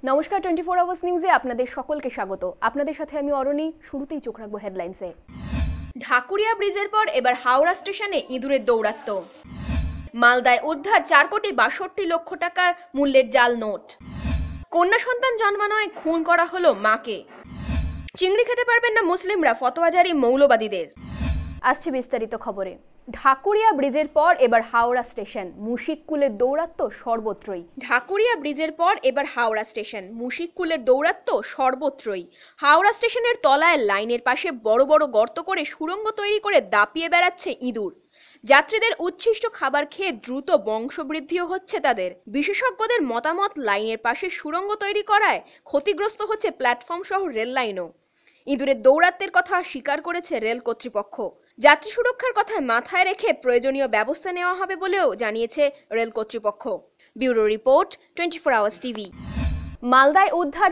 নমস্কার 24 আওয়ার্স নিউজে আপনাদের সকলকে স্বাগত। আপনাদের সাথে আমি অরণি। শুরুতেই চোখ রাখবো হেডলাইন্সে। ঢাকুরিয়া ব্রিজের পর এবার হাওড়া স্টেশনে ইঁদুরের দৌরাত্ম্য। মালদায় উদ্ধার 4,62,00,000 টাকার মূল্যের জাল নোট। কন্যা সন্তান জন্মানোয় খুন করা হলো মাকে। চিংড়ি খেতে পারবেন না মুসলিমরা, ফতোয়া জারি মৌলবাদীদের। আসছে বিস্তারিত খবরে। ঢাকুরিয়া ব্রিজের পর এবার হাওড়া স্টেশন, মুশিককুলের দৌরাত্ম্য সর্বত্রই। ঢাকুরিয়া ব্রিজের পর এবার হাওড়া স্টেশন, মুশিককুলের দৌরাত্ম্য সর্বত্রই। হাওড়া স্টেশনের তলায় লাইনের পাশে বড় বড় গর্ত করে সুড়ঙ্গ তৈরি করে দাপিয়ে বেড়াচ্ছে ইঁদুর। যাত্রীদের উচ্ছিষ্ট খাবার খেয়ে দ্রুত বংশবৃদ্ধিও হচ্ছে তাদের। বিশেষজ্ঞদের মতামত, লাইনের পাশে সুড়ঙ্গ তৈরি করায় ক্ষতিগ্রস্ত হচ্ছে প্ল্যাটফর্ম সহ রেল লাইনও। ইঁদুরের দৌরাত্ম্যের কথা স্বীকার করেছে রেল কর্তৃপক্ষ। যাত্রী সুরক্ষার কথা মাথায় রেখে প্রয়োজনীয় ব্যবস্থা নেওয়া হবে বলেও জানিয়েছে রেল কর্তৃপক্ষ। Bureau report, 24 hours TV. মালদায় উদ্ধার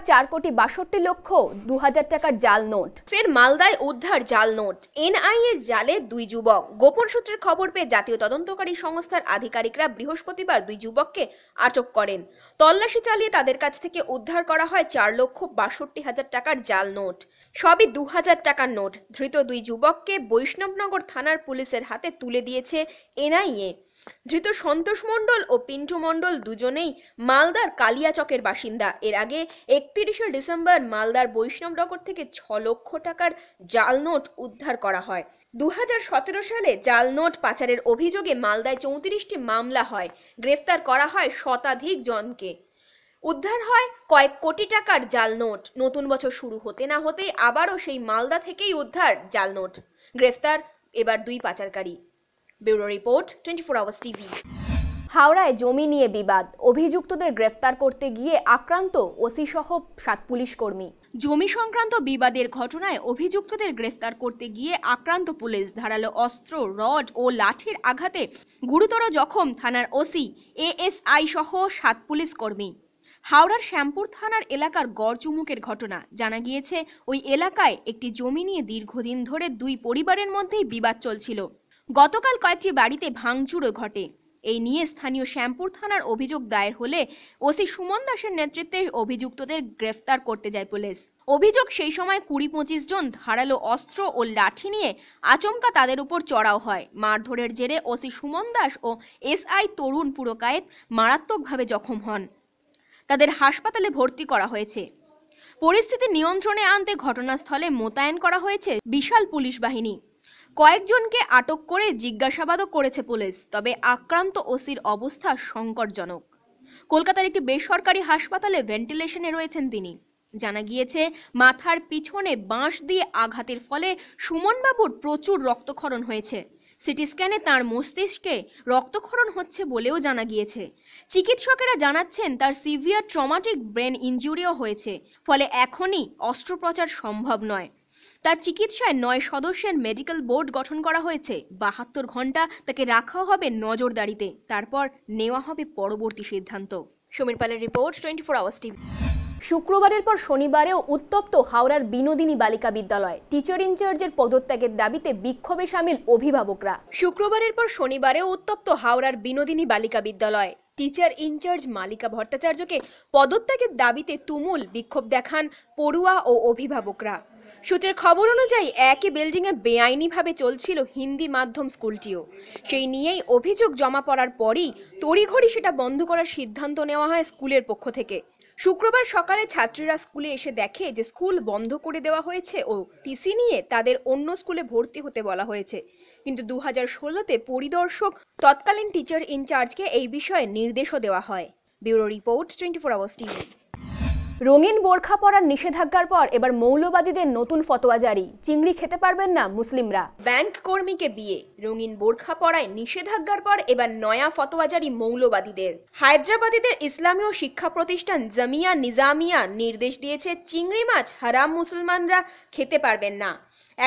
4,62,00,000 টাকার জাল নোট। ফের মালদায় উদ্ধার জাল নোট। এনআইএ জালে 2 যুবক। গোপন সূত্রের খবর পেয়ে জাতীয় তদন্তকারী সংস্থার আধিকারিকরা বৃহস্পতিবার 2 যুবককে আটক করেন। তল্লাশি চালিয়ে তাদের কাছ থেকে উদ্ধার করা হয় 4,62,00,000 টাকার জাল নোট। সবই 2,000 টাকার নোট। ধৃত 2 যুবককে বৈষ্ণবনগর থানার পুলিশের হাতে তুলে দিয়েছে এনআইএ। ধৃত সন্তোষ মণ্ডল ও পিন্টু মণ্ডল দুজনেই মালদার কালিয়াচকের বাসিন্দা। এর আগে 31শে ডিসেম্বর মালদার বৈষ্ণবনগর থেকে 6 লক্ষ টাকার জাল নোট উদ্ধার করা হয়। 2017 সালে জাল নোট পাচারের অভিযোগে মালদায় 34টি মামলা হয়। গ্রেফতার করা হয় শতাধিক জনকে। উদ্ধার হয় কয়েক কোটি টাকার জাল নোট। নতুন বছর শুরু হতে না হতেই আবারও সেই মালদা থেকেই উদ্ধার জাল নোট। গ্রেফতার এবার 2 পাচারকারী। Bureau report, 24 hours TV. হাওড়ায় জমি নিয়ে বিবাদ, অভিযুক্তদের গ্রেফতার করতে গিয়ে আক্রান্ত ওসি সহ 7 পুলিশ কর্মী। জমি সংক্রান্ত বিবাদের ঘটনায় অভিযুক্তদের গ্রেফতার করতে গিয়ে আক্রান্ত পুলিশ। ধারালো অস্ত্র, রড ও লাঠির আঘাতে গুরুতর জখম থানার ওসি, এএসআই সহ 7 পুলিশ কর্মী। হাওড়ার শ্যামপুর থানার এলাকার গড়চুমুকের ঘটনা। জানা গিয়েছে, ওই এলাকায় একটি জমি নিয়ে দীর্ঘদিন ধরে 2 পরিবারের মধ্যেই বিবাদ চলছিল। গতকাল কয়েকটি বাড়িতে ভাঙচুরও ঘটে। এই নিয়ে স্থানীয় শ্যামপুর থানার অভিযোগ দায়ের হলে ওসি সুমন দাসের নেতৃত্বে অভিযুক্তদের গ্রেফতার করতে যায় পুলিশ। অভিযোগ, সেই সময় 20-25 জন ধারালো অস্ত্র ও লাঠি নিয়ে আচমকা তাদের উপর চড়াও হয়। মারধরের জেরে ওসি সুমন দাস ও এসআই তরুণ পুরকায়েত মারাত্মকভাবে জখম হন। তাদের হাসপাতালে ভর্তি করা হয়েছে। পরিস্থিতি নিয়ন্ত্রণে আনতে ঘটনাস্থলে মোতায়েন করা হয়েছে বিশাল পুলিশ বাহিনী। কয়েকজনকে আটক করে জিজ্ঞাসাবাদও করেছে পুলিশ। তবে আক্রান্ত ওসির অবস্থা সংকটজনক। কলকাতার একটি বেসরকারি হাসপাতালে ভেন্টিলেশনে রয়েছেন তিনি। জানা গিয়েছে, মাথার পিছনে বাঁশ দিয়ে আঘাতের ফলে সুমনবাবুর প্রচুর রক্তক্ষরণ হয়েছে। সিটি স্ক্যানে তাঁর মস্তিষ্কে রক্তক্ষরণ হচ্ছে বলেও জানা গিয়েছে। চিকিৎসকেরা জানাচ্ছেন তার সিভিয়ার ট্রমাটিক ব্রেন ইনজুরিও হয়েছে, ফলে এখনই অস্ত্রোপচার সম্ভব নয়। তার চিকিৎসায় 9 সদস্যের মেডিকেল বোর্ড গঠন করা হয়েছে। 72 ঘন্টা তাকে রাখা হবে নজরদারিতে, তারপর নেওয়া হবে পরবর্তী সিদ্ধান্ত। সমীর পালের রিপোর্ট, 24 আওয়ার্স টিভি। শুক্রবারের পর শনিবারেও উত্তপ্ত হাওড়ার বিনোদিনী বালিকা বিদ্যালয়। টিচার ইনচার্জের পদত্যাগের দাবিতে বিক্ষোভে সামিল অভিভাবকরা। শুক্রবারের পর শনিবারেও উত্তপ্ত হাওড়ার বিনোদিনী বালিকা বিদ্যালয়। টিচার ইনচার্জ মালিকা ভট্টাচার্যকে পদত্যাগের দাবিতে তুমুল বিক্ষোভ দেখান পড়ুয়া ও অভিভাবকরা। সূত্রের খবর অনুযায়ী একই বিল্ডিংয়ে বেআইনিভাবে চলছিল হিন্দি মাধ্যম স্কুলটিও। সেই নিয়েই অভিযোগ জমা পড়ার পরই তড়িঘড়ি সেটা বন্ধ করার সিদ্ধান্ত নেওয়া হয় স্কুলের পক্ষ থেকে। শুক্রবার সকালে ছাত্রীরা স্কুলে এসে দেখে যে স্কুল বন্ধ করে দেওয়া হয়েছে ও টিসি নিয়ে তাদের অন্য স্কুলে ভর্তি হতে বলা হয়েছে। কিন্তু 2016তে পরিদর্শক তৎকালীন টিচার ইনচার্জকে এই বিষয়ে নির্দেশও দেওয়া হয়। Bureau report, 24 hours TV. রঙিন বোরখা পরার নিষেধাজ্ঞার পর এবার মৌলবাদীদের নতুন ফতোয়া জারি। চিংড়ি খেতে পারবেন না মুসলিমরা। ব্যাংক কর্মীকে বিয়ে, রঙিন বোরখা পরায় নিষেধাজ্ঞার পর এবার নয়া ফতোয়া জারি মৌলবাদীদের। হায়দ্রাবাদীদের ইসলামীয় শিক্ষা প্রতিষ্ঠান জামিয়া নিজামিয়া নির্দেশ দিয়েছে, চিংড়ি মাছ হারাম, মুসলমানরা খেতে পারবেন না।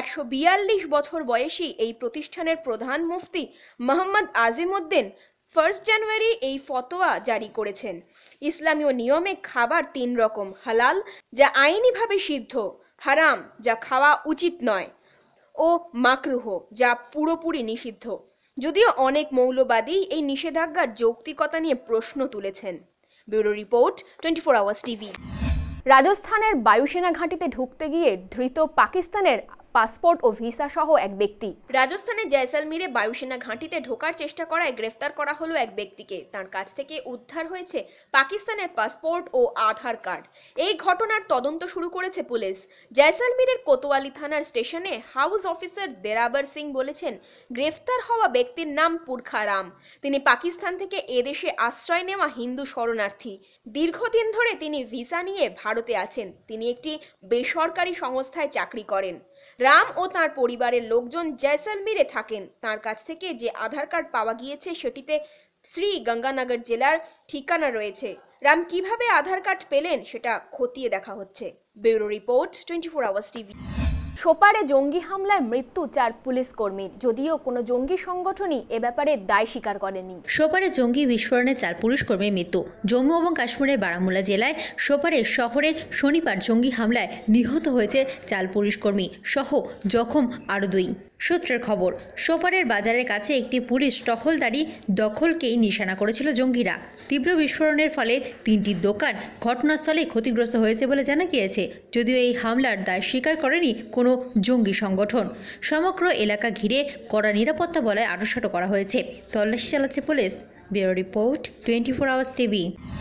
142 বছর বয়সী এই প্রতিষ্ঠানের প্রধান মুফতি মোহাম্মদ আজিমউদ্দিন 1 জানুয়ারি এই ফতোয়া জারি করেছেন। ইসলামীয় নিয়মে খাবার 3 রকম: হালাল, যা আইনিভাবে সিদ্ধ; হারাম, যা খাওয়া উচিত নয়; ও মাকরুহ, যা পুরোপুরি নিষিদ্ধ। যদিও অনেক মৌলবাদী এই নিষেধাজ্ঞার যৌক্তিকতা নিয়ে প্রশ্ন তুলেছেন। Bureau report 24 hours TV. রাজস্থানের বায়ুসেনা ঘাঁটিতে ঢুকতে গিয়ে ধৃত পাকিস্তানের পাসপোর্ট ও ভিসা সহ এক ব্যক্তি। রাজস্থানের জয়সালমীরে বায়ুসেনা ঘাঁটিতে ঢোকার চেষ্টা করায় গ্রেফতার করা হলো এক ব্যক্তিকে। তার কাছ থেকে উদ্ধার হয়েছে পাকিস্তানের পাসপোর্ট ও আধার কার্ড। এই ঘটনার তদন্ত শুরু করেছে পুলিশ। জয়সালমীরের কোতোয়ালি থানার স্টেশনে হাউস অফিসার দেরাবার সিং বলেছেন, গ্রেফতার হওয়া ব্যক্তির নাম পুরখা রাম। তিনি পাকিস্তান থেকে এদেশে আশ্রয় নেওয়া হিন্দু শরণার্থী। দীর্ঘদিন ধরে তিনি ভিসা নিয়ে ভারতে আছেন। তিনি একটি বেসরকারি সংস্থায় চাকরি করেন। রাম ও তার পরিবারের লোকজন জয়সালমীরে থাকেন। তার কাছ থেকে যে আধার কার্ড পাওয়া গিয়েছে সেটিতে শ্রী গঙ্গানগর জেলার ঠিকানা রয়েছে। রাম কিভাবে আধার কার্ড পেলেন সেটা খতিয়ে দেখা হচ্ছে। Bureau report 24 hours TV. সোপারে জঙ্গি হামলায় মৃত্যু 4 পুলিশ কর্মীর, যদিও কোনো জঙ্গি সংগঠনই এ ব্যাপারে দায় স্বীকার করেনি। সোপারে জঙ্গি বিস্ফোরণে 4 পুলিশ কর্মীর মৃত্যু। জম্মু এবং কাশ্মীরের বারামুলা জেলায় সোপারে শহরে শনিবার জঙ্গি হামলায় নিহত হয়েছে 4 পুলিশ কর্মী সহ জখম আরও 2। সূত্রের খবর, সোপারের বাজারের কাছে একটি পুলিশ টহলদারি দখলকেই নিশানা করেছিল জঙ্গিরা। তীব্র বিস্ফোরণের ফলে 3টি দোকান ঘটনাস্থলে ক্ষতিগ্রস্ত হয়েছে বলে জানা গিয়েছে, যদিও এই হামলার দায় স্বীকার করেনি কোনো জঙ্গি সংগঠন। সমগ্র এলাকা ঘিরে কড়া নিরাপত্তা বলয় আরোসিত করা হয়েছে। তল্লাশি চালাচ্ছে police. Bureau report 24 hours TV.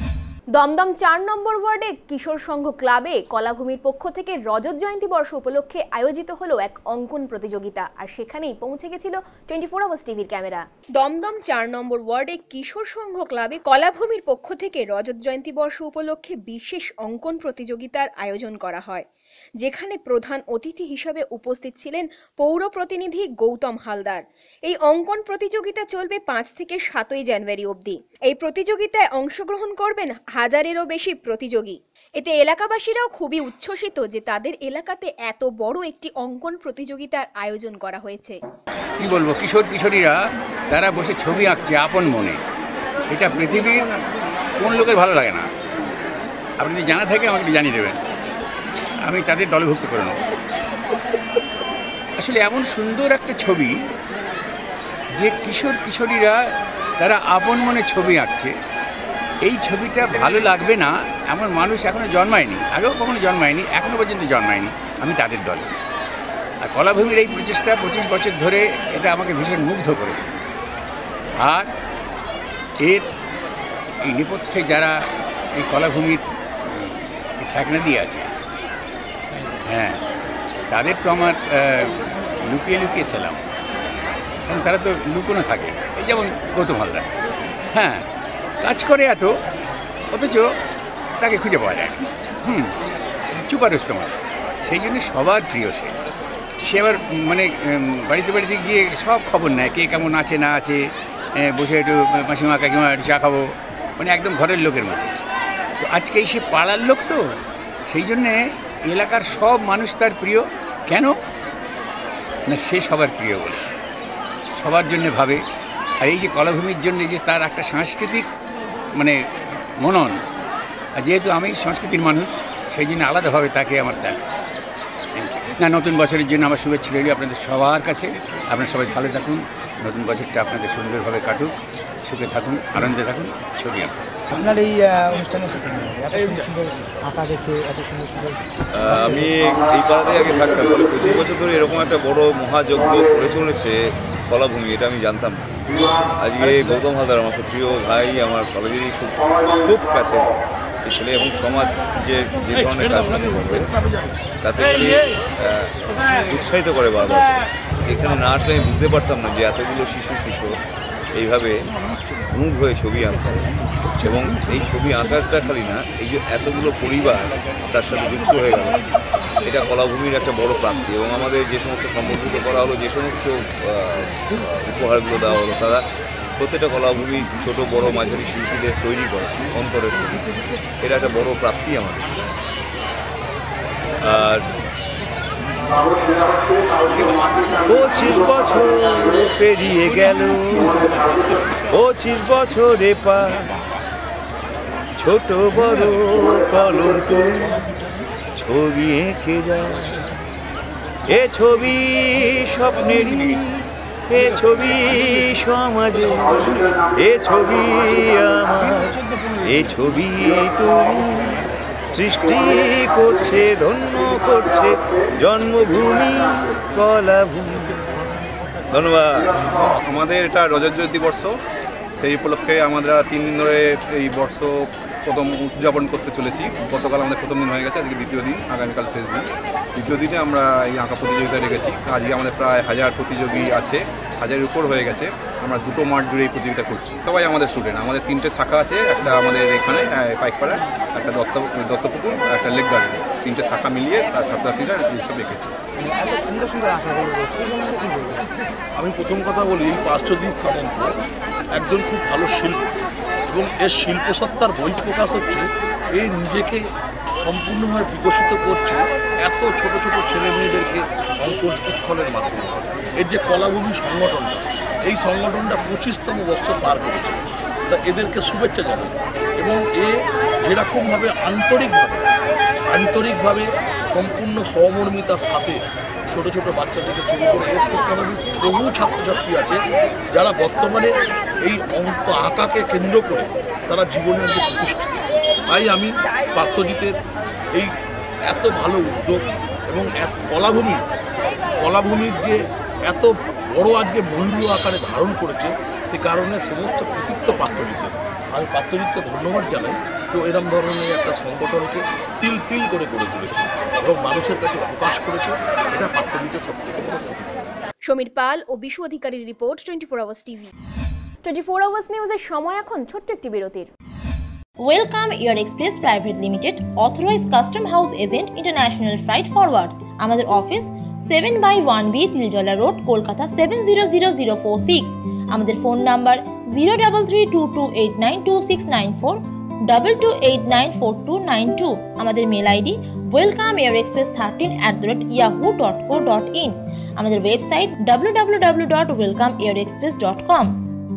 Dumdum 4 নম্বর ওয়ার্ডে কিশোর সংঘ ক্লাবে কলাভূমির পক্ষ থেকে রজত জয়ন্তী বর্ষ উপলক্ষে আয়োজিত হলো এক অঙ্কন প্রতিযোগিতা, আর সেখানেই পৌঁছে গেছিল 24 আওয়ার্স টিভির ক্যামেরা। দমদম 4 নম্বর ওয়ার্ডে কিশোর সংঘ ক্লাবে কলাভূমির পক্ষ থেকে রজত জয়ন্তী বর্ষ উপলক্ষে বিশেষ অঙ্কন প্রতিযোগিতার আয়োজন করা হয়, যেখানে প্রধান অতিথি হিসেবে উপস্থিত ছিলেন পৌর প্রতিনিধি গৌতম হালদার। এই অঙ্কন প্রতিযোগিতা চলবে 5 থেকে 7 জানুয়ারি অবধি। এই প্রতিযোগিতায় অংশগ্রহণ করবেন 1000-এরও বেশি প্রতিযোগী। এতে এলাকাবাসীরাও খুবই উচ্ছ্বসিত যে তাদের এলাকাতে এত বড় একটি অঙ্কন প্রতিযোগিতার আয়োজন করা হয়েছে। কি বলবো, কিশোর কিশোরীরা তারা বসে ছবি আঁকছে আপন মনে। এটা পৃথিবীর কোন লোকের ভালো লাগে না। আপনি যদি জানা থাকে আমাকে জানিয়ে দেবেন, আমি তাদের দলভুক্ত করে নেব। আসলে এমন সুন্দর একটা ছবি যে কিশোর কিশোরীরা তারা আপন মনে ছবি আঁকছে, এই ছবিটা ভালো লাগবে না এমন মানুষ এখনও জন্মায়নি, আগেও কখনো জন্মায়নি, এখনও পর্যন্ত জন্মায়নি। আমি তাদের দলে। আর কলাভূমির এই প্রচেষ্টা 25 বছর ধরে এটা আমাকে ভীষণ মুগ্ধ করেছে। আর এর এই নেপথ্যে যারা এই কলাভূমির ঠেকনা দিয়ে আছে, হ্যাঁ, তাদের তো আমার লুকিয়ে লুকিয়ে ছিলাম, কারণ তারা তো লুকোনো থাকে। এই যেমন গৌতম হালদার, হ্যাঁ, কাজ করে এত, অথচ তাকে খুঁজে পাওয়া যায় না। চুপা রুস্তম আছে, সেই জন্য সবার প্রিয় সে আবার মানে বাড়িতে বাড়িতে গিয়ে সব খবর নেয়, কে কেমন আছে না আছে, বসে একটু মাসিমা কাকিমা একটু চা খাবো, মানে একদম ঘরের লোকের মতো। তো আজকে সে পাড়ার লোক, তো সেই জন্যে এলাকার সব মানুষ তার প্রিয়। কেন না, সে সবার প্রিয় বলে সবার জন্য ভাবে। আর এই যে কলাভূমির জন্য যে তার একটা সাংস্কৃতিক মানে মনন, যেহেতু আমি সংস্কৃতির মানুষ, সেই জন্য আলাদাভাবে তাকে আমার স্যার না। নতুন বছরের জন্য আমার শুভেচ্ছা রইল আপনাদের সবার কাছে। আপনারা সবাই ভালো থাকুন, নতুন বছরটা আপনাদের সুন্দরভাবে কাটুক, সুখে থাকুন, আনন্দে থাকুন, ছবি আঁকুন। আপনার এই অনুষ্ঠানে সুন্দর আঁকা দেখে এত সুন্দর সুন্দর। আমি এই পাড়াতেই আগে থাকতাম, ফলে 25 বছর ধরে এরকম একটা বড় মহাযজ্ঞ করে চলেছে কলাভূমি, এটা আমি জানতাম না। আজকে গৌতম হালদার আমার খুব প্রিয় ভাই, আমার কলেজেরই খুব খুব কাছে এই ছেলে, এবং সমাজ যে ধরনের কাজ করবে তাতে উৎসাহিত করে বারবার। এখানে না আসলে আমি বুঝতে পারতাম না যে এতগুলো শিশু কিশোর এইভাবে মুড হয়ে ছবি আঁকছে, এবং এই ছবি আঁকাটা খালি না, এই যে এতগুলো পরিবার তার সাথে যুক্ত হয়ে গেল, এটা কলাভূমির একটা বড় প্রাপ্তি। এবং আমাদের যে সমস্ত সম্বোধিত করা হলো, যে সমস্ত উপহারগুলো দেওয়া হলো, তারা প্রত্যেকটা কলাভূমি ছোট বড় মাঝারি শিল্পীদের তৈরি করে অন্তরের তৈরি, এটা একটা বড় প্রাপ্তি আমাদের। আর 25 বছর পেরিয়ে গেল, 25 বছরে পা ছোট বড় কলম তুলে ছবি এঁকে যায়। এ ছবি স্বপ্নেরই এ ছবি সমাজে, এ ছবি আমার, এ ছবি তুমি সৃষ্টি করছে, ধন্য করছে জন্মভূমি কলাভূমি। ধন্যবাদ। আমাদের এটা রজত জয়ন্তী বর্ষ, সেই উপলক্ষে আমরা 3 দিন ধরে এই বর্ষ প্রথম উদযাপন করতে চলেছি। গতকাল আমাদের প্রথম দিন হয়ে গেছে, আজকে দ্বিতীয় দিন, আগামীকাল শেষ দিন। দ্বিতীয় দিনে আমরা এই আঁকা প্রতিযোগিতা রেখেছি। আজকে আমাদের প্রায় 1000 প্রতিযোগী আছে, 1000-এর উপর হয়ে গেছে। আমরা 2টো মাঠ জুড়ে এই প্রতিযোগিতা করছি। সবাই আমাদের স্টুডেন্ট। আমাদের 3টে শাখা আছে, একটা আমাদের এখানে পাইকপাড়া, একটা দত্তপুকুর, একটা লেক গার্ডেন। 3টে শাখা মিলিয়ে তার ছাত্রছাত্রীরা এইসব রেখেছে। এত সুন্দর সুন্দর আঁকাগুলো রয়েছে, এই জন্য কি বলবো? আমি প্রথম কথা বলি, পার্শ্বজিৎ সামন্ত একজন খুব ভালো শিল্পী এবং এর শিল্পসত্তার বহিঃপ্রকাশ হচ্ছে এই নিজেকে সম্পূর্ণভাবে বিকশিত করছে এত ছোট ছোট ছেলে মেয়েদেরকে অঙ্কন শিক্ষণের মাধ্যমে। এর যে কলাভূমি সংগঠনটা, এই সংগঠনটা 25তম বর্ষ পার করেছে। তা এদেরকে শুভেচ্ছা জানাই। এবং এ যেরকমভাবে আন্তরিকভাবে সম্পূর্ণ সহমর্মিতার সাথে ছোট ছোট বাচ্চাদেরকে শুরু করে এর শিক্ষানবী বহু ছাত্রছাত্রী আছে যারা বর্তমানে এই অঙ্ক আঁকাকে কেন্দ্র করে তারা জীবনে আজকে প্রতিষ্ঠিত। তাই আমি পার্থজিতের এই এত ভালো উদ্যোগ এবং কলাভূমির যে এত বড় আজকে মূল্য আকারে ধারণ করেছে, সে কারণে সমস্ত কৃতিত্ব পার্থজিতের। আমি পার্থজিৎকে ধন্যবাদ জানাই। তো এরম ধরনের একটা সংগঠনকে তিল করে গড়ে তুলেছে এবং মানুষের কাছে প্রকাশ করেছে, এটা পার্থজিতের সবথেকে বড় কৃতিত্ব। সমীর পাল ও বিশু অধিকারীর রিপোর্ট 24 আওয়ার্স টিভি। 24 আওয়ার্স নিউজের সময় এখন ছোট্ট একটি বিরতির। Welcome air express private limited, authorized custom house agent, international flight forwards. আমাদের office 7/1B Tiljala road, Kolkata 700046। আমাদের ফোন নাম্বার 03322892694, 22894292। আমাদের মেল আইডি welcomeairexpress13@yahoo.co.in। আমাদের website www.welcomeairexpress.com।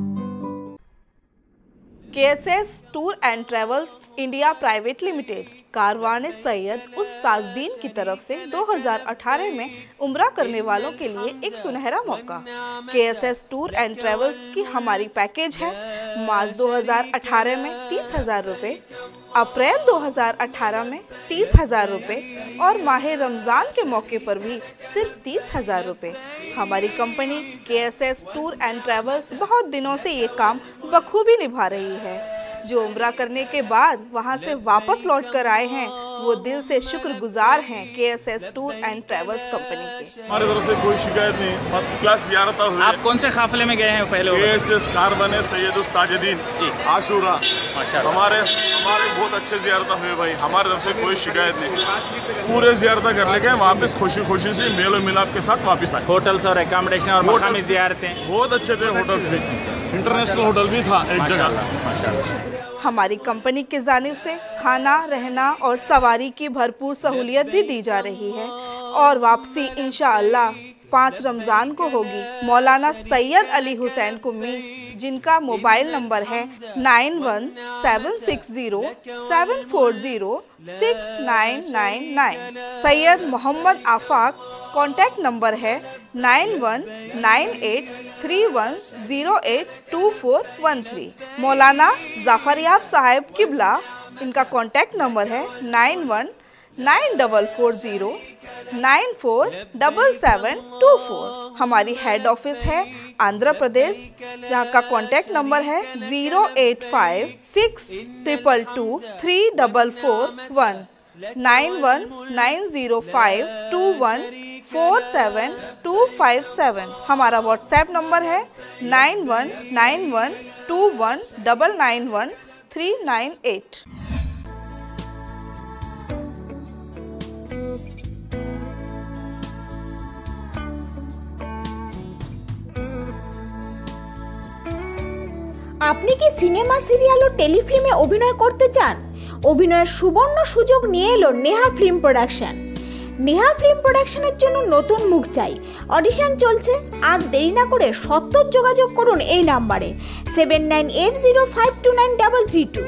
KSS tour and travels India private limited Karwan Syed उस साजदीन की तरफ से 2018 में उम्रा करने वालों के लिए एक सुनहरा मौका। KSS टूर एंड ट्रेवल्स की हमारी पैकेज है मार्च 2018 में 30,000 रुपये, अप्रैल 2018 में 30,000 रुपये और माह रमज़ान के मौके पर भी सिर्फ 30,000 रुपये। हमारी company KSS tour and travels बहुत दिनों से ये काम बखूबी निभा रही है। जो उम्रा करने के बाद वहां से वापस लौट कर आए हैं, वो दिल से शुक्रगुजार हैं KSS tour and travels company के। हमारी तरफ से कोई शिकायत नहीं, फर्स्ट क्लास ज़ियारत हुई। आप कौन से काफिले में गए हैं पहले? KSS कारवान सैयद उस साजिदीन आशूरा। हमारे बहुत अच्छे ज़ियारत हुए भाई, हमारी तरफ से कोई शिकायत नहीं। पूरे ज़ियारत कर लेके वापस खुशी खुशी से मेलो मिलाप के साथ वापस आए। होटल्स और एकोमोडेशन और मकामी ज़ियारतें बहुत अच्छे थे। होटल्स भी, इंटरनेशनल होटल भी था एक जगह। हमारी कंपनी की जानिब से खाना, रहना और सवारी की भरपूर सहूलियत भी दी जा रही है और वापसी इंशाअल्लाह 5 रमज़ान को होगी। मौलाना सैयद अली हुसैन कुम्मी, जिनका मोबाइल नंबर है 917607406999। सैयद मोहम्मद आफाक, कॉन्टैक्ट नंबर है 919831082413। मौलाना जाफरयाब साहब किबला, इनका कॉन्टैक्ट नंबर है 919409477724। हमारी हेड ऑफिस है आंध्र प्रदेश, जहाँ का कॉन्टैक्ट नंबर है 08562223441, 919052147257। हमारा व्हाट्सएप नंबर है 919121991398। আপনি কি সিনেমা, সিরিয়াল ও টেলিফিল্মে অভিনয় করতে চান? অভিনয়ের সুবর্ণ সুযোগ নিয়ে এলো Neha film production. Neha film প্রোডাকশনের জন্য নতুন মুখ চাই, অডিশন চলছে। আর দেরি না করে সত্তর যোগাযোগ করুন এই নাম্বারে 7980529332।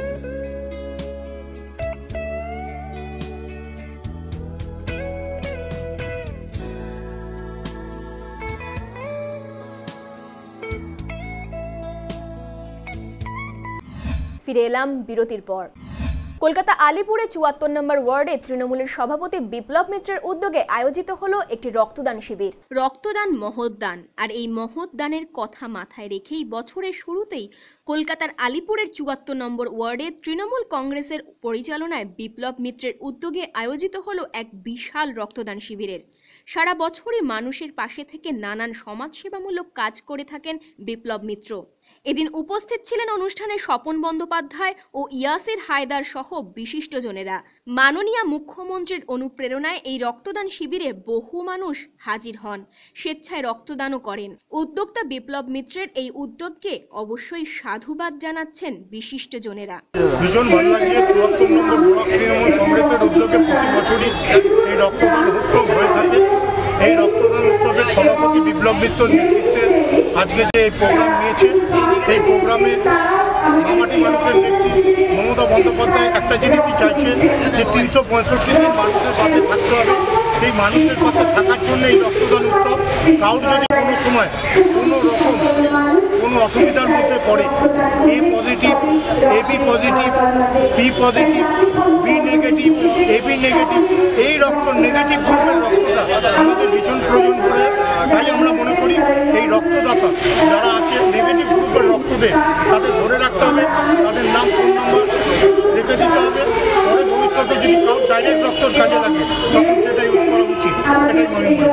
ফিরে এলাম বিরতির পর। কলকাতা আলিপুরে ৭৪ নম্বর ওয়ার্ডে তৃণমূলের সভাপতি বিপ্লব মিত্রের উদ্যোগে আয়োজিত হলো একটি রক্তদান শিবির। রক্তদান মহৎ দান, আর এই মহৎ দানের কথা মাথায় রেখেই বছরের শুরুতেই কলকাতার আলিপুরের ৭৪ নম্বর ওয়ার্ডে তৃণমূল কংগ্রেসের পরিচালনায় বিপ্লব মিত্রের উদ্যোগে আয়োজিত হলো এক বিশাল রক্তদান শিবিরের। সারা বছরই মানুষের পাশে থেকে নানান সমাজসেবামূলক কাজ করে থাকেন বিপ্লব মিত্র। এদিন উপস্থিত ছিলেন অনুষ্ঠানে স্বপন বন্দ্যোপাধ্যায় ও ইয়াসির হায়দার সহ বিশিষ্টজনেরা। মাননীয় মুখ্যমন্ত্রীর অনুপ্রেরণায় এই রক্তদান শিবিরে বহু মানুষ হাজির হন, স্বেচ্ছায় রক্তদানও করেন। উদ্যোক্তা বিপ্লব মিত্রের এই উদ্যোগকে অবশ্যই সাধুবাদ জানাচ্ছেন বিশিষ্টজনেরা। ভীষণ ভালো লাগছে। ৭৪ নম্বর ব্লক তৃণমূল কংগ্রেসের উদ্যোগে প্রতি বছরই এই রক্তদান উৎসব হয়ে থাকে। এই রক্তদান উৎসবের সভাপতি বিপ্লব মিত্রের নেতৃত্বে আজকে যে এই প্রোগ্রাম নিয়েছে, এই প্রোগ্রামে মামাটি মানুষের নেত্রী মমতা বন্দ্যোপাধ্যায় একটা জিনিসই চাইছে যে ৩৬৫ দিন মানুষের পাশে থাকতে হবে। সেই মানুষের পাশে থাকার জন্য এই রক্তদান উৎসব। কারোর যদি কোনো সময় কোনো রকম কোনো অসুবিধার মধ্যে পড়ে, A positive, AB positive, B positive, B negative, AB negative, এই রক্ত নেগেটিভ গ্রুপের রক্তটা আমাদের ভীষণ প্রয়োজন পড়ে। তাই আমরা মনে করি এই রক্তদাতা যারা আছে নেগেটিভ গ্রুপের রক্ত দেয় তাদের ধরে রাখতে হবে, তাদের নাম ফোন নাম্বার রেখে দিতে হবে। পরে ভবিষ্যতে যদি কারোর ডাইরেক্ট রক্তর কাজে লাগে তখন সেটাই করা উচিত। এটাই মনে হয়।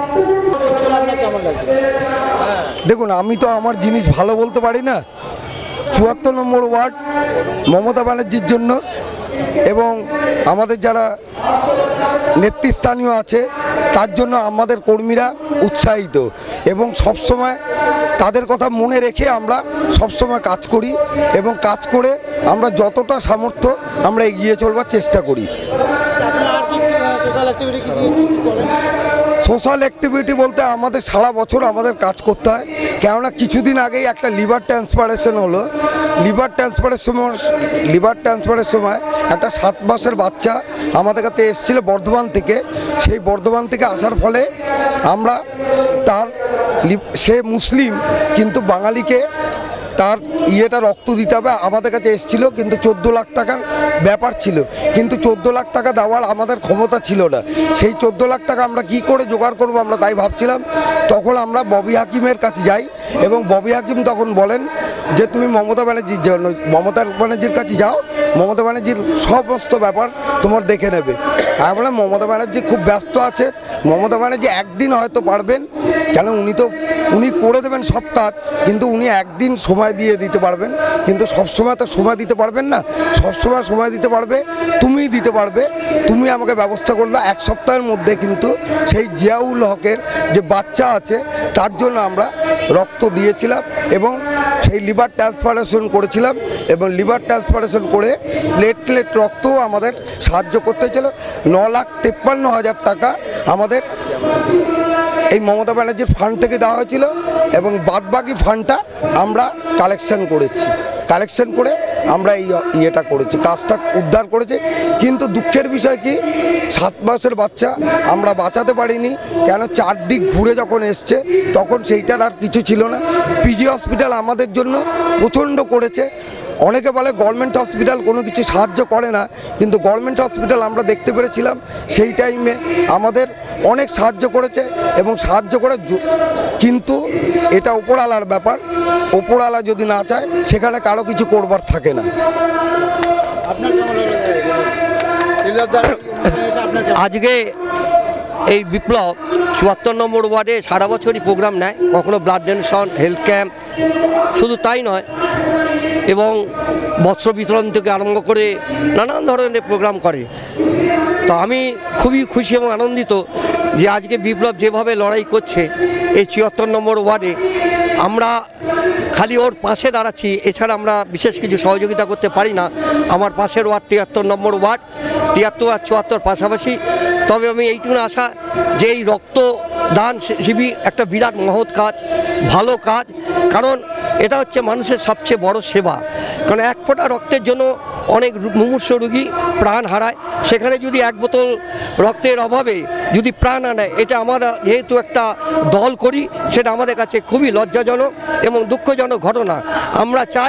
দেখুন, আমি তো আমার জিনিস ভালো বলতে পারি না। ৭৪ নম্বর ওয়ার্ড মমতা ব্যানার্জির জন্য এবং আমাদের যারা নেতৃস্থানীয় আছে তার জন্য আমাদের কর্মীরা উৎসাহিত এবং সবসময় তাদের কথা মনে রেখে আমরা সবসময় কাজ করি এবং কাজ করে আমরা যতটা সামর্থ্য আমরা এগিয়ে চলবার চেষ্টা করি। সোশ্যাল অ্যাক্টিভিটি বলতে আমাদের সারা বছর আমাদের কাজ করতে হয়, কেননা কিছুদিন আগেই একটা লিভার ট্রান্সপ্লান্টেশন হলো। লিভার ট্রান্সফারের সময় একটা 7 মাসের বাচ্চা আমাদের কাছে এসেছিলো বর্ধমান থেকে। সেই বর্ধমান থেকে আসার ফলে আমরা সে মুসলিম কিন্তু বাঙালিকে তার রক্ত দিতে হবে আমাদের কাছে এসেছিল, কিন্তু 14 লাখ টাকার ব্যাপার ছিল, কিন্তু 14 লাখ টাকা দেওয়ার আমাদের ক্ষমতা ছিল না। সেই 14 লাখ টাকা আমরা কি করে জোগাড় করব আমরা তাই ভাবছিলাম। তখন আমরা ববি হাকিমের কাছে যাই এবং ববি হাকিম তখন বলেন যে তুমি মমতা ব্যানার্জির কাছে যাও, মমতা ব্যানার্জির সমস্ত ব্যাপার তোমার দেখে নেবে। আমি বললাম মমতা ব্যানার্জি খুব ব্যস্ত আছে, মমতা ব্যানার্জি একদিন হয়তো পারবেন, কেন উনি করে দেবেন সব কাজ, কিন্তু উনি একদিন সময় দিয়ে দিতে পারবেন, কিন্তু সবসময় তো সময় দিতে পারবেন না। সবসময় সময় দিতে পারবে তুমিই দিতে পারবে, তুমি আমাকে ব্যবস্থা করলে 1 সপ্তাহের মধ্যে কিন্তু সেই জিয়াউল হকের যে বাচ্চা আছে তার জন্য আমরা রক্ত দিয়েছিলাম এবং সেই লিভার ট্রান্সপ্লান্টেশন করেছিলাম এবং লিভার ট্রান্সপ্লান্টেশন করে প্লেটলেট রক্তও আমাদের সাহায্য করতে ছিল। 9,53,000 টাকা আমাদের এই মমতা ব্যানার্জির ফান্ড থেকে দেওয়া হয়েছিল এবং বাদবাকি ফান্ডটা আমরা কালেকশন করে আমরা এই করেছি, কাজটা উদ্ধার করেছি। কিন্তু দুঃখের বিষয় কি 7 মাসের বাচ্চা আমরা বাঁচাতে পারিনি, কেন চারদিক ঘুরে যখন এসছে তখন সেইটার আর কিছু ছিল না। পিজি হসপিটাল আমাদের জন্য প্রচণ্ড করেছে। অনেকে বলে গভর্নমেন্ট হসপিটাল কোনো কিছু সাহায্য করে না, কিন্তু গভর্নমেন্ট হসপিটাল আমরা দেখতে পেরেছিলাম সেই টাইমে আমাদের অনেক সাহায্য করেছে এবং সাহায্য করে, কিন্তু এটা ওপরওয়ালার ব্যাপার। ওপরওয়ালা যদি না চায় সেখানে কারো কিছু করবার থাকে না। আজকে এই বিপ্লব ৭৪ নম্বর ওয়ার্ডে সারা বছরই প্রোগ্রাম নেয়, কখনো ব্লাড ডোনেশন, হেলথ ক্যাম্প, শুধু তাই নয় এবং বস্ত্র বিতরণ থেকে আরম্ভ করে নানান ধরনের প্রোগ্রাম করে। তো আমি খুবই খুশি এবং আনন্দিত যে আজকে বিপ্লব যেভাবে লড়াই করছে এই ৭৪ নম্বর ওয়ার্ডে, আমরা খালি ওর পাশে দাঁড়াচ্ছি, এছাড়া আমরা বিশেষ কিছু সহযোগিতা করতে পারি না। আমার পাশের ওয়ার্ড ৭৩ নম্বর ওয়ার্ড, ৭৩ আর ৭৪ পাশাপাশি। তবে আমি এইটুকু আশা যে এই রক্তদান শিবির একটা বিরাট মহৎ কাজ, ভালো কাজ, কারণ এটা হচ্ছে মানুষের সবচেয়ে বড় সেবা। কারণ 1 ফোঁটা রক্তের জন্য অনেক মুমূর্ষু রোগী প্রাণ হারায়, সেখানে যদি 1 বোতল রক্তের অভাবে যদি প্রাণ হারায়, এটা আমরা যেহেতু একটা দল করি সেটা আমাদের কাছে খুবই লজ্জাজনক এবং দুঃখজনক ঘটনা। আমরা চাই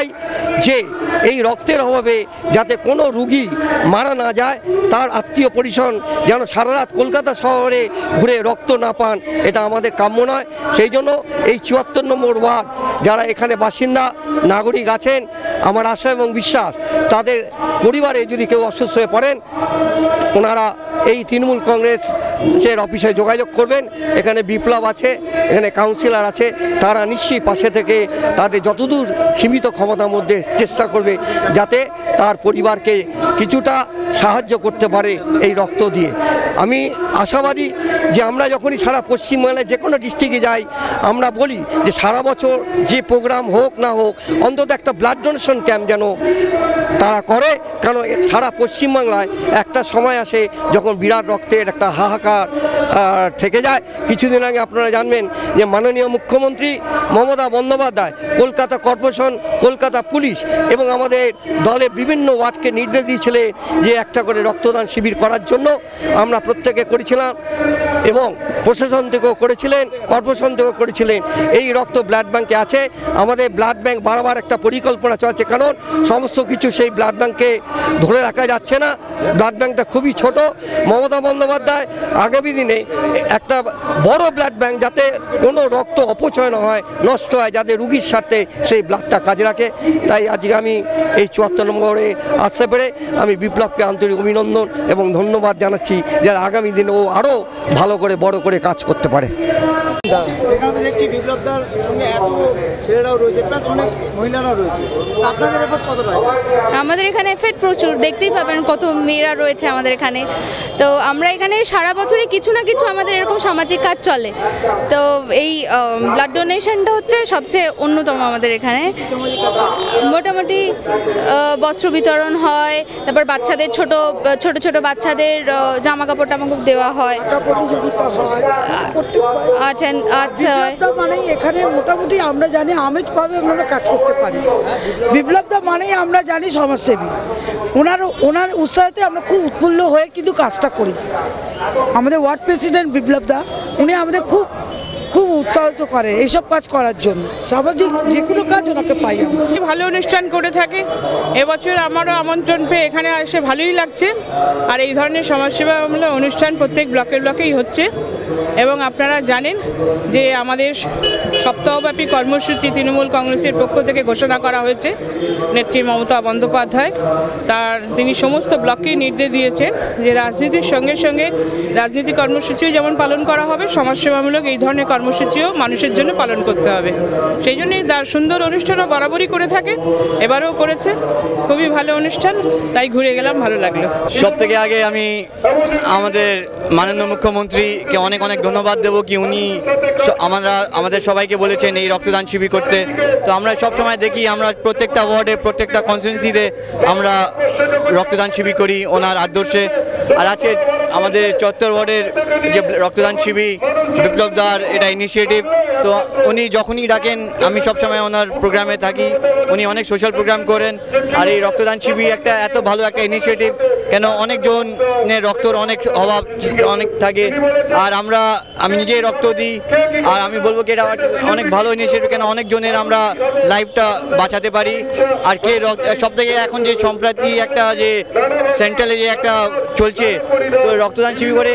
যে এই রক্তের অভাবে যাতে কোনো রুগী মারা না যায়, তার আত্মীয় পরিজন যেন সারা রাত কলকাতা শহরে ঘুরে রক্ত না পান, এটা আমাদের কাম্য নয়। সেই জন্য এই ৭৪ নম্বর ওয়ার্ড যারা এখানে বাসিন্দা নাগরিক আছেন, আমার আশা এবং বিশ্বাস তাদের পরিবারে যদি কেউ অসুস্থ হয়ে পড়েন, ওনারা এই তৃণমূল কংগ্রেসের অফিসে যোগাযোগ করবেন। এখানে বিপ্লব আছে, এখানে কাউন্সিলর আছে, তারা নিশ্চয়ই পাশে থেকে তাদের যতদূর সীমিত ক্ষমতার মধ্যে চেষ্টা করবে যাতে তার পরিবারকে কিছুটা সাহায্য করতে পারে এই রক্ত দিয়ে। আমি আশাবাদী যে আমরা যখনই সারা পশ্চিমবাংলায় যে কোনো ডিস্ট্রিক্টে যাই, আমরা বলি যে সারা বছর যে প্রোগ্রাম হোক না হোক অন্তত একটা ব্লাড ডোনেশন ক্যাম্প যেন তারা করে, কারণ সারা পশ্চিমবাংলায় একটা সময় আসে যখন বিরাট রক্তের একটা হাহাকার থেকে যায়। কিছুদিন আগে আপনারা জানবেন যে মাননীয় মুখ্যমন্ত্রী মমতা বন্দ্যোপাধ্যায় কলকাতা কর্পোরেশন, কলকাতা পুলিশ এবং আমাদের দলের বিভিন্ন ওয়ার্ডকে নির্দেশ দিয়েছিলেন যে একটা করে রক্তদান শিবির করার জন্য। আমরা প্রত্যেকে করেছিলাম এবং প্রশাসন থেকেও করেছিলেন, কর্পোরেশন থেকেও করেছিলেন। এই রক্ত ব্লাড ব্যাঙ্কে আছে। আমাদের ব্লাড ব্যাঙ্ক বারবার একটা পরিকল্পনা চলছে, কারণ সমস্ত কিছু সেই ব্লাড ব্যাঙ্কে ধরে রাখা যাচ্ছে না। ব্লাড ব্যাঙ্কটা খুবই ছোট। মমতা বন্দ্যোপাধ্যায় আগামী দিনে একটা বড় ব্লাড ব্যাঙ্ক যাতে কোনো রক্ত অপচয় না হয়, নষ্ট হয়, যাতে রুগীর স্বার্থে সেই ব্লাডটা কাজে রাখে। তাই আজকে আমি এই ৭৪ নম্বরে আসতে পেরে আমি বিপ্লবকে আন্তরিক অভিনন্দন এবং ধন্যবাদ জানাচ্ছি, যে আগামী দিনে ও আরও ভালো করে বড় করে কাজ করতে পারে। এখানে তো দেখছি বিপ্লবদার সঙ্গে এত ছেলেরাও রয়েছে, প্লাস অনেক মহিলারাও রয়েছে, আপনাদের এফোর্ট কতটা? আমাদের এখানে এফোর্ট প্রচুর, দেখতেই পাবেন কত মেয়েরা রয়েছে আমাদের এখানে। তো আমরা এখানে সারা বছরই কিছু না কিছু আমাদের এরকম সামাজিক কাজ চলে। তো এই ব্লাড ডোনেশনটা হচ্ছে সবচেয়ে অন্যতম আমাদের এখানে। মোটামুটি বস্ত্র বিতরণ হয়, তারপর বাচ্চাদের ছোট ছোট বাচ্চাদের জামা কাপড় টামাকাপড় দেওয়া হয়, প্রতিযোগিতা হয়। আচ্ছা, মানে এখানে মোটামুটি আমরা জানি আমেজভাবে আমরা কাজ করতে পারি। বিপ্লবদা মানেই আমরা জানি সমাজসেবী। ওনার উৎসাহেতে আমরা খুব উৎফুল্ল হয়ে কিন্তু কাজটা করি। আমাদের ওয়ার্ড প্রেসিডেন্ট বিপ্লবদা, উনি আমাদের খুব উৎসাহিত করে এইসব কাজ করার জন্য। সামাজিক যে কোনো কাজ ওনাকে পাই আমরা। ভালো অনুষ্ঠান করে থাকে। এবছর আমারও আমন্ত্রণ পেয়ে এখানে এসে ভালোই লাগছে। আর এই ধরনের সমাজসেবামূলক অনুষ্ঠান প্রত্যেক ব্লকেই হচ্ছে। এবং আপনারা জানেন যে আমাদের সপ্তাহব্যাপী কর্মসূচি তৃণমূল কংগ্রেসের পক্ষ থেকে ঘোষণা করা হয়েছে। নেত্রী মমতা বন্দ্যোপাধ্যায় তিনি সমস্ত ব্লককেই নির্দেশ দিয়েছেন যে রাজনীতির সঙ্গে সঙ্গে রাজনীতি কর্মসূচিও যেমন পালন করা হবে, সমাজসেবামূলক এই ধরনের কর্মসূচিও মানুষের জন্য পালন করতে হবে। সেই জন্যই তার সুন্দর অনুষ্ঠানও বরাবরই করে থাকে, এবারেও করেছে। খুবই ভালো অনুষ্ঠান, তাই ঘুরে গেলাম, ভালো লাগলো। সব থেকে আগে আমি আমাদের মাননীয় মুখ্যমন্ত্রীকে অনেক ধন্যবাদ দেবো কি উনি আমাদের সবাইকে বলেছেন এই রক্তদান শিবির করতে। তো আমরা সব সময় দেখি, আমরা প্রত্যেকটা ওয়ার্ডে প্রত্যেকটা কনস্টিটুয়েন্সিতে আমরা রক্তদান শিবির করি ওনার আদর্শে। আর আজকে আমাদের ৭৪ ওয়ার্ডের যে রক্তদান শিবির বিপ্লবদার এটা ইনিশিয়েটিভ। তো উনি যখনই ডাকেন আমি সবসময় ওনার প্রোগ্রামে থাকি। উনি অনেক সোশ্যাল প্রোগ্রাম করেন। আর এই রক্তদান শিবির এত ভালো একটা ইনিশিয়েটিভ, কেন অনেকজনের রক্তর অনেক অভাব অনেক থাকে। আর আমি নিজেই রক্ত দিই। আর আমি বলবো কি এটা অনেক ভালো ইনিশিয়েটিভ, কেন অনেকজনের আমরা লাইফটা বাঁচাতে পারি। আর সব থেকে এখন যে সম্প্রতি একটা যে সেন্ট্রালে যে একটা চলছে, তো রক্তদান শিবির করে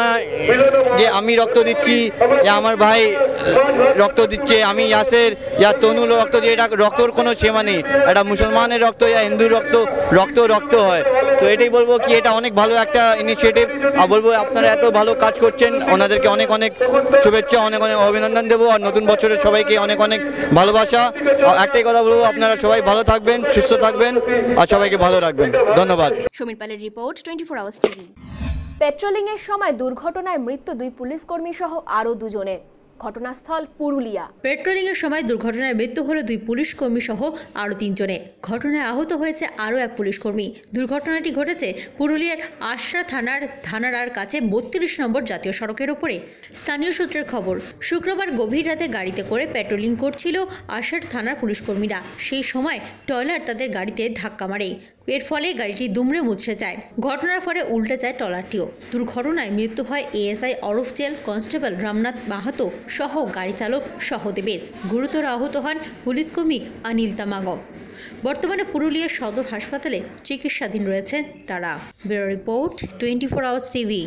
আমি রক্ত দিচ্ছি, আমার ভাই রক্ত দিচ্ছে, আমি ইয়াসের তনুল রক্ত, যে এটা রক্তর কোনো সীমা নেই। এটা মুসলমানের রক্ত হিন্দুর রক্ত হয়। তো এটাই বলবো কি এটা অনেক ভালো একটা ইনিশিয়েটিভ। আর বলবো আপনারা এত ভালো কাজ করছেন, ওনাদেরকে অনেক শুভেচ্ছা, অনেক অভিনন্দন দেবো। আর নতুন বছরের সবাইকে অনেক ভালোবাসা। একটাই কথা বলবো, আপনারা সবাই ভালো থাকবেন, সুস্থ থাকবেন আর সবাইকে ভালো রাখবেন। ধন্যবাদ। সমীর পালের রিপোর্ট, 24 আওয়ার্স টিভি। পেট্রোলিং এর সময় দুর্ঘটনায় মৃত্যু 2 পুলিশ কর্মী সহ আরো 2 জনের। ঘটনাস্থল পুরুলিয়া। পেট্রোলিং এর সময় দুর্ঘটনায় মৃত্যু হলো 2 পুলিশ কর্মী সহ আরও 3 জনের। ঘটনায় আহত হয়েছে আরও 1 পুলিশ কর্মী। দুর্ঘটনাটি ঘটেছে পুরুলিয়ার আশরা থানার কাছে 32 নম্বর জাতীয় সড়কের ওপরে। স্থানীয় সূত্রের খবর, শুক্রবার গভীর রাতে গাড়িতে করে পেট্রোলিং করছিল আশরা থানার পুলিশ কর্মীরা। সেই সময় ট্রলার তাদের গাড়িতে ধাক্কা মারে। এর ফলে গাড়িটি দুমড়ে মুচড়ে যায়। ঘটনার ফলে উল্টে যায় ট্রলারটিও। দুর্ঘটনায় মৃত্যু হয় এএসআই অরূপ জেল, কনস্টেবল রামনাথ মাহাতো সহ গাড়ি চালক সহদেবের। গুরুতর আহত হন পুলিশ কর্মী অনিল তামাগম। বর্তমানে পুরুলিয়া সদর হাসপাতালে চিকিৎসাধীন রয়েছেন তারা। Bureau report 24 hours TV.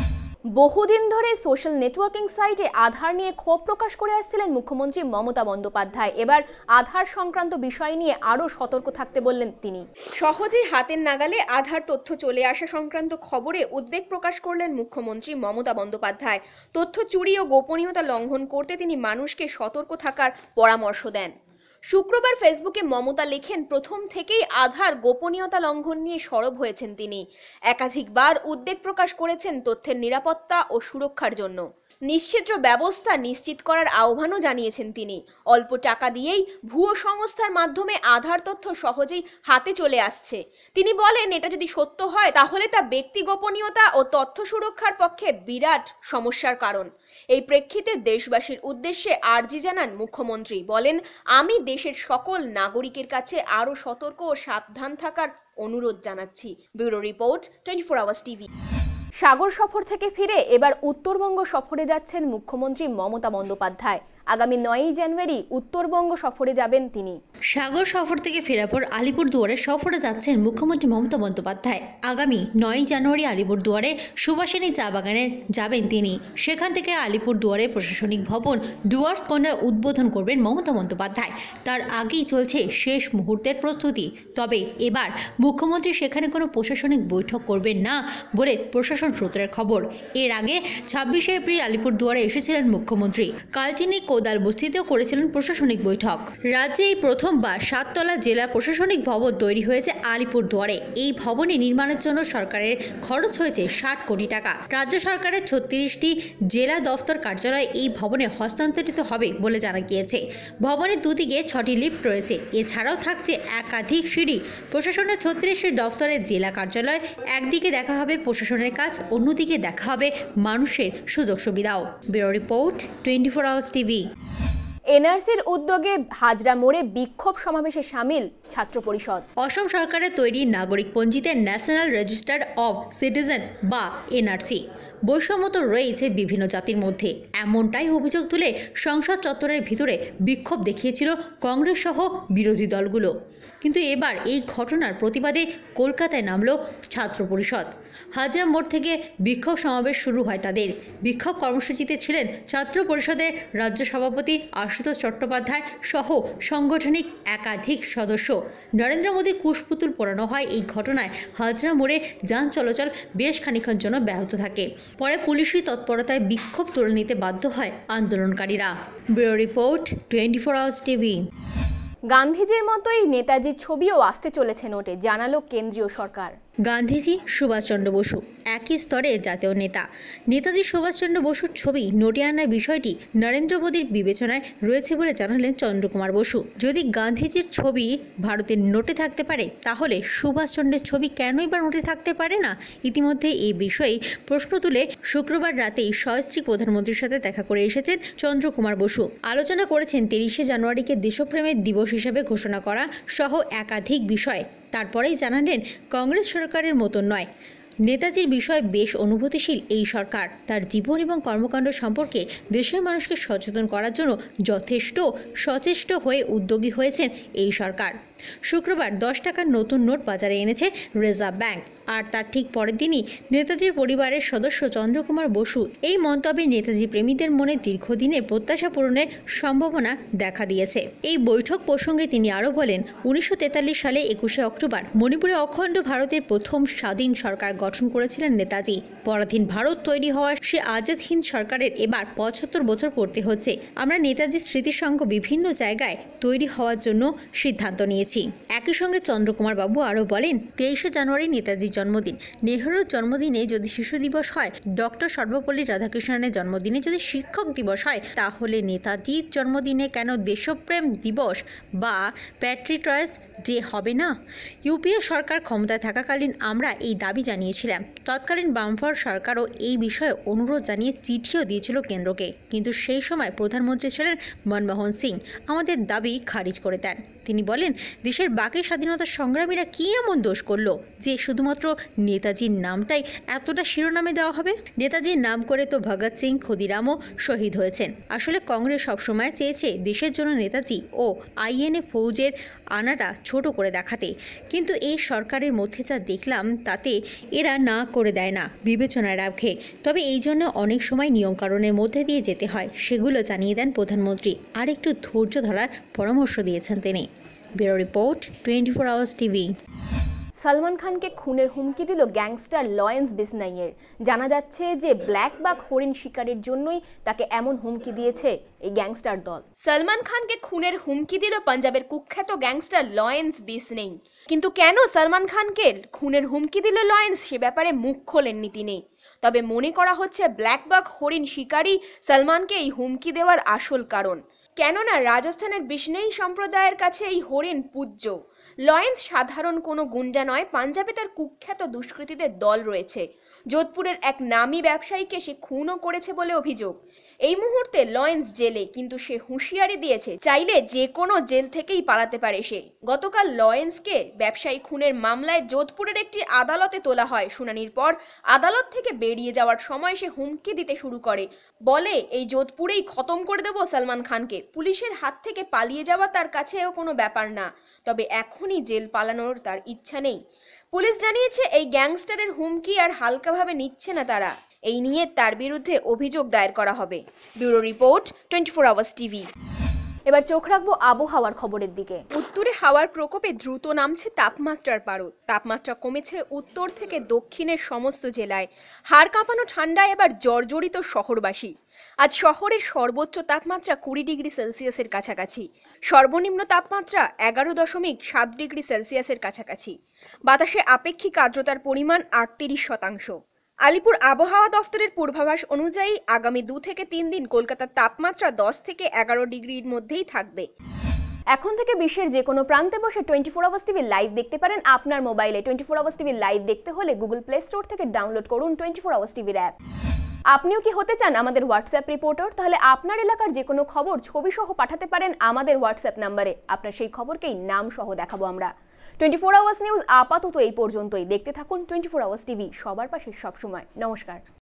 বহুদিন ধরে সোশ্যাল নেটওয়ার্কিং সাইটে আধার নিয়ে ক্ষোভ প্রকাশ করে আসছিলেন মুখ্যমন্ত্রী মমতা বন্দ্যোপাধ্যায়। এবার আধার সংক্রান্ত বিষয় নিয়ে আরও সতর্ক থাকতে বললেন তিনি। সহজেই হাতের নাগালে আধার তথ্য চলে আসা সংক্রান্ত খবরে উদ্বেগ প্রকাশ করলেন মুখ্যমন্ত্রী মমতা বন্দ্যোপাধ্যায়। তথ্য চুরি ও গোপনীয়তা লঙ্ঘন করতে তিনি মানুষকে সতর্ক থাকার পরামর্শ দেন। শুক্রবার ফেসবুকে মমতা লেখেন, প্রথম থেকেই আধার গোপনীয়তা লঙ্ঘন নিয়ে সরব হয়েছেন তিনি। একাধিকবার উদ্বেগ প্রকাশ করেছেন তথ্যের নিরাপত্তা ও সুরক্ষার জন্য। নিশ্চিদ্র ব্যবস্থা নিশ্চিত করার আহ্বানও জানিয়েছেন তিনি। অল্প টাকা দিয়েই ভুয়ো সংস্থার মাধ্যমে আধার তথ্য সহজেই হাতে চলে আসছে। তিনি বলেন, এটা যদি সত্য হয় তাহলে তা ব্যক্তি গোপনীয়তা ও তথ্য সুরক্ষার পক্ষে বিরাট সমস্যার কারণ। এই প্রেক্ষিতে দেশবাসীর উদ্দেশ্যে আর্জি জানান মুখ্যমন্ত্রী। বলেন, আমি দেশের সকল নাগরিকের কাছে আরও সতর্ক ও সাবধান থাকার অনুরোধ জানাচ্ছি। Bureau report 24 hours TV. Sagar সফর থেকে ফিরে এবার উত্তরবঙ্গ সফরে যাচ্ছেন মুখ্যমন্ত্রী মমতা বন্দ্যোপাধ্যায়। আগামী 9ই জানুয়ারি উত্তরবঙ্গ সফরে যাবেন তিনি। সাগর সফর থেকে ফেরার পর আলিপুরদুয়ারে সফরে যাচ্ছেন মুখ্যমন্ত্রী মমতা বন্দ্যোপাধ্যায়। আগামী 9ই জানুয়ারি আলিপুরদুয়ারে সুভাষিনী চা বাগানে যাবেন তিনি। সেখান থেকে আলিপুরদুয়ারে প্রশাসনিক ভবন ডুয়ার্স কর্নার উদ্বোধন করবেন মমতা বন্দ্যোপাধ্যায়। তার আগেই চলছে শেষ মুহূর্তের প্রস্তুতি। তবে এবার মুখ্যমন্ত্রী সেখানে কোনো প্রশাসনিক বৈঠক করবেন না বলে প্রশাসন সূত্রের খবর। এর আগে 26শে এপ্রিল আলিপুরদুয়ারে এসেছিলেন মুখ্যমন্ত্রী। কালচিনি কোদাল বস্তিতেও করেছিলেন প্রশাসনিক বৈঠক। রাজ্যে এই প্রথমবার 7তলা জেলা প্রশাসনিক ভবন তৈরি হয়েছে আলিপুরদুয়ারে। এই ভবনে নির্মাণের জন্য সরকারের খরচ হয়েছে 60 কোটি টাকা। রাজ্য সরকারের 36টি জেলা দফতর কার্যালয় এই ভবনে হস্তান্তরিত হবে বলে জানা গিয়েছে। ভবনের দুদিকে 6টি লিফট রয়েছে। এছাড়াও থাকছে একাধিক সিঁড়ি। প্রশাসনের 36টি দফতরের জেলা কার্যালয় একদিকে দেখা হবে প্রশাসনের কাজ, অন্যদিকে দেখা হবে মানুষের সুযোগ সুবিধাও। Bureau report 24 hours TV. এনআরসির উদ্যোগে হাজরা মোড়ে বিক্ষোভ সমাবেশে সামিল ছাত্র পরিষদ। অসম সরকারের তৈরি নাগরিক পঞ্জিতে ন্যাশনাল রেজিস্টার অফ সিটিজেন বা এনআরসি বৈষম্য তো রয়েছে বিভিন্ন জাতির মধ্যে, এমনটাই অভিযোগ তুলে সংসদ চত্বরের ভিতরে বিক্ষোভ দেখিয়েছিল কংগ্রেস সহ বিরোধী দলগুলো। কিন্তু এবার এই ঘটনার প্রতিবাদে কলকাতায় নামল ছাত্র পরিষদ। হাজরা মোড় থেকে বিক্ষোভ সমাবেশ শুরু হয় তাদের। বিক্ষোভ কর্মসূচিতে ছিলেন ছাত্র পরিষদের রাজ্য সভাপতি আশুতোষ চট্টোপাধ্যায় সহ সাংগঠনিক একাধিক সদস্য। নরেন্দ্র মোদী কুশপুতুল পোড়ানো হয় এই ঘটনায় হাজরা মোড়ে যান চলাচল বেশ খানিকক্ষণ জন্য ব্যাহত থাকে। পরে পুলিশি তৎপরতায় বিক্ষোভ তুলে নিতে বাধ্য হয় আন্দোলনকারীরা। Bureau report 24 hours TV. গান্ধীজির মতোই নেতাজির ছবিও আসতে চলেছে নোটে, জানালো কেন্দ্রীয় সরকার। গান্ধীজি, সুভাষচন্দ্র বসু একই স্তরে জাতীয় নেতা। নেতাজি সুভাষচন্দ্র বসুর ছবি নোটে আনার বিষয়টি নরেন্দ্র মোদীর বিবেচনায় রয়েছে বলে জানালেন চন্দ্রকুমার বসু। যদি গান্ধীজির ছবি ভারতের নোটে থাকতে পারে তাহলে সুভাষচন্দ্রের ছবি কেনই বা নোটে থাকতে পারে না? ইতিমধ্যে এই বিষয়ে প্রশ্ন তুলে শুক্রবার রাতেই সস্ত্রীক প্রধানমন্ত্রীর সাথে দেখা করে এসেছেন চন্দ্রকুমার বসু। আলোচনা করেছেন 23শে জানুয়ারিকে দেশপ্রেমের দিবস হিসেবে ঘোষণা করা সহ একাধিক বিষয়। তারপরেই জানালেন, কংগ্রেস সরকারের মতন নয়, নেতাজির বিষয়ে বেশ অনুভূতিশীল এই সরকার। তার জীবন এবং কর্মকাণ্ড সম্পর্কে দেশের মানুষকে সচেতন করার জন্য যথেষ্ট সচেষ্ট হয়ে উদ্যোগী হয়েছেন এই সরকার। শুক্রবার 10 টাকার নতুন নোট বাজারে এনেছে রিজার্ভ ব্যাংক। আর তার ঠিক পরের দিনই নেতাজির পরিবারের সদস্য চন্দ্রকুমার বসু এই মন্তব্যে নেতাজি প্রেমীদের মনে দীর্ঘদিনের প্রত্যাশা পূরণের সম্ভাবনা দেখা দিয়েছে। এই বৈঠক প্রসঙ্গে তিনি আরও বলেন, 1943 সালে 21শে অক্টোবর মণিপুরে অখণ্ড ভারতের প্রথম স্বাধীন সরকার গঠন করেছিলেন নেতাজি। পরাধীন ভারত তৈরি হওয়ার সে আজাদ হিন্দ সরকারের এবার 75 বছর পূর্তি হচ্ছে। আমরা নেতাজির স্মৃতিসংঘ বিভিন্ন জায়গায় তৈরি হওয়ার জন্য সিদ্ধান্ত নিয়েছি। একই সঙ্গে চন্দ্রকুমার বাবু আরও বলেন, 23শে জানুয়ারি নেতাজির জন্মদিন। নেহরুর জন্মদিনে যদি শিশু দিবস হয়, ডক্টর সর্বপল্লী রাধাকৃষ্ণনের জন্মদিনে যদি শিক্ষক দিবস হয়, তাহলে নেতাজির জন্মদিনে কেন দেশপ্রেম দিবস বা প্যাট্রিয়টস ডে হবে না? ইউপিএ সরকার ক্ষমতায় থাকাকালীন আমরা এই দাবি জানিয়েছি। জানিয়েছিলাম। তৎকালীন বামফ্রন্ট সরকারও এই বিষয়ে অনুরোধ জানিয়ে চিঠিও দিয়েছিল কেন্দ্রকে, কিন্তু সেই সময় প্রধানমন্ত্রী ছিলেন মনমোহন সিং আমাদের দাবি খারিজ করে দেন। তিনি বলেন, দেশের বাকি স্বাধীনতা সংগ্রামীরা কি এমন দোষ করলো যে শুধুমাত্র নেতাজির নামটাই এতটা শিরোনামে দেওয়া হবে? নেতাজির নাম করে তো ভগৎ সিং, ক্ষুদিরামও শহীদ হয়েছেন। আসলে কংগ্রেস সবসময় চেয়েছে দেশের জন্য নেতাজি ও আইএনএ ফৌজের আনাটা ছোট করে দেখাতে, কিন্তু এই সরকারের মধ্যে যা দেখলাম তাতে এরা না করে দেয় না, বিবেচনায় রাখে। তবে এই জন্য অনেক সময় নিয়মকানুনের মধ্যে দিয়ে যেতে হয়, সেগুলো জানিয়ে দেন প্রধানমন্ত্রী। আর একটু ধৈর্য ধরার পরামর্শ দিয়েছেন তিনি। Bureau report, 24 hours TV. Salman খানকে খুনের হুমকি দিল গ্যাংস্টার লয়েন্স বিসনাইয়ের। জানা যাচ্ছে যে ব্ল্যাক বাঘ হরিণ শিকারের জন্যই তাকে এমন হুমকি দিয়েছে এই গ্যাংস্টার দল। সলমান খানকে খুনের হুমকি দিল পাঞ্জাবের কুখ্যাত গ্যাংস্টার লয়েন্স বিসনাই। কিন্তু কেন সলমান খানকে খুনের হুমকি দিল লয়েন্স, সে ব্যাপারে মুখ খোলেননি তিনি। তবে মনে করা হচ্ছে ব্ল্যাক বাঘ হরিণ শিকারই সলমানকে এই হুমকি দেওয়ার আসল কারণ। কেননা রাজস্থানের বিসনাই সম্প্রদায়ের কাছে এই হরিণ পূজ্য। লয়েন্স সাধারণ কোনো গুন্ডা নয়, পাঞ্জাবে তার কুখ্যাত দুষ্কৃতীদের দল রয়েছে। যোধপুরের এক নামী ব্যবসায়ীকে সে খুনও করেছে বলে অভিযোগ। এই মুহূর্তে লয়েন্স জেলে, কিন্তু সে হুঁশিয়ারি দিয়েছে চাইলে যে কোনো জেল থেকেই পালাতে পারে সে। গতকাল লয়েন্সকে ব্যবসায়ী খুনের মামলায় যোধপুরের একটি আদালতে তোলা হয়। শুনানির পর আদালত থেকে বেরিয়ে যাওয়ার সময় সে হুমকি দিতে শুরু করে, বলে এই যোধপুরেই খতম করে দেব সলমান খানকে। পুলিশের হাত থেকে পালিয়ে যাওয়া তার কাছেও কোনো ব্যাপার না, তবে এখনই জেল পালানোর তার ইচ্ছা নেই। পুলিশ জানিয়েছে এই গ্যাংস্টারের হুমকি আর হালকাভাবে নিচ্ছে না তারা। এই নিয়ে তার বিরুদ্ধে অভিযোগ দায়ের করা হবে। Bureau report, 24 hours TV. এবার চোখ রাখবো আবহাওয়ার খবরের দিকে। উত্তরে হাওয়ার প্রকোপে দ্রুত নামছে তাপমাত্রার পারদ। তাপমাত্রা কমেছে উত্তর থেকে দক্ষিণের সমস্ত জেলায়। হাড় কাঁপানো ঠান্ডায় এবার জর্জরিত শহরবাসী। আজ শহরের সর্বোচ্চ তাপমাত্রা 20 ডিগ্রি সেলসিয়াসের কাছাকাছি, সর্বনিম্ন তাপমাত্রা 11.7 ডিগ্রি সেলসিয়াসের কাছাকাছি। বাতাসে আপেক্ষিক আর্দ্রতার পরিমাণ 38%। আলিপুর আবহাওয়া দফতরের পূর্বাভাস অনুযায়ী আগামী 2 থেকে 3 দিন কলকাতার তাপমাত্রা 10 থেকে 11 ডিগ্রির মধ্যেই থাকবে। এখন থেকে বিশ্বের যে কোনো প্রান্তে বসে 24 আওয়ার্স টিভি লাইভ দেখতে পারেন আপনার মোবাইলে। 24 আওয়ার্স টিভি লাইভ দেখতে হলে গুগল প্লে স্টোর থেকে ডাউনলোড করুন 24 আওয়ার্স টিভির অ্যাপ। আপনিও কি হতে চান আমাদের হোয়াটসঅ্যাপ রিপোর্টার? তাহলে আপনার এলাকার যে কোনো খবর ছবি সহ পাঠাতে পারেন আমাদের হোয়াটসঅ্যাপ নাম্বারে। আপনার সেই খবরকেই নাম সহ দেখাবো আমরা। 24 আওয়ার্স নিউজ আপাতত এই পর্যন্তই। দেখতে থাকুন 24 আওয়ার্স টিভি, সবার পাশে সবসময়। নমস্কার।